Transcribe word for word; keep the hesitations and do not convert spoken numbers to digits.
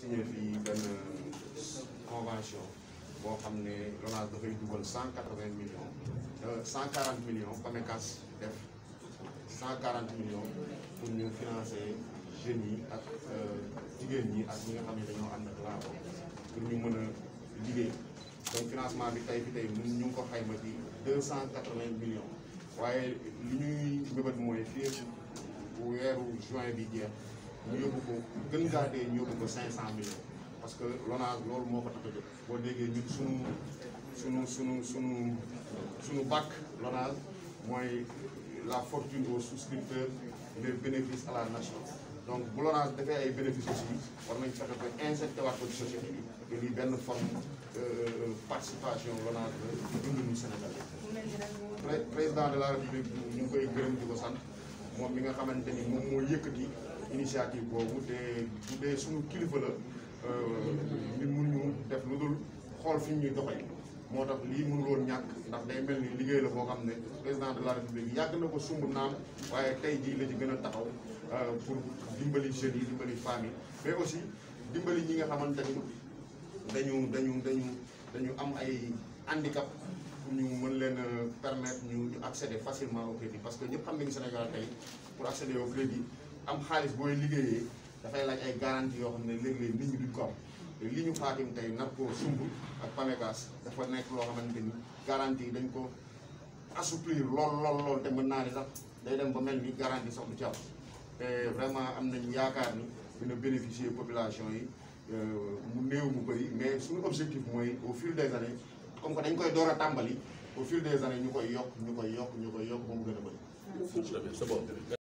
signé fii benn convention boo xam ne LONASE dafay dugal cent quatre-vingts millions cent quarante millions PAMECAS def cent quarante millions pour ñu financer jeunes yi ak jigéen ñi ak ñi nga xam ne dañoo ànd ak laago pour ñu mën a liggéey donc financement bi tey fi tey ñun ñu ngi ko xayma ci deux cent quatre-vingts millions waaye li ñuy mëbët mooy fii weeru juin bi jeex ñu yóbbu ko gën gaa dee ñu yóbbu ko cinq cent millions parce que LONASE loolu moo ko tax a jóg boo déggee ñun sunu sunu sunu sunu sunu bàkk LONASE mooy la fortune aux souscripteurs les bénéfices à la nation donc bu LONASE defee ay bénéfices aussi war nañ fexe ba injecté waat ko ci société bi te lii benn forme participation LONASE la ci dundu Sénégal président de la République ñu ngi koy gërëm di ko sant moom mi nga xamante ni moom moo yëkkati initiative boobu te bu dee suñu kilifa la ñun mun ñu def lu dul xool fi ñuy doxee moo tax lii mënul woon ñàkk ndax day mel ni liggéey la boo xam ne président de la République yàgg na ko sumb naam waaye tey jii la ci gën a taxaw pour dimbali jeunes yi dimbali femmes yi mais aussi dimbali ñi nga xamante ni dañu dañu dañu dañu am ay handicap pour ñu mën leen permettre ñu ñu accéder facilement au crédit parce que ñëpp xam nañu Sénégal tey pour accéder au crédit am xaalis booy liggéeyee dafay laaj ay garantie yoo xam ne léeg-léeg nit ñi duñ ko am te li ñu xaatim tey nar koo sumb ak PAMECAS dafa nekk loo xamante ni garantie yi dañ ko assouplir lool lool lool te mën naa ni sax day dem ba mel ni garantie sax du ci am te vraiment am nañ yaakaar ni dina bénéficier population yi mu néew mu bëri mais suñu objectif mooy au fil des années comme que dañ koy door a tàmbali au fil des années ñu koy yokk ñu koy yokk ñu koy yokk ba mu gën a bëri.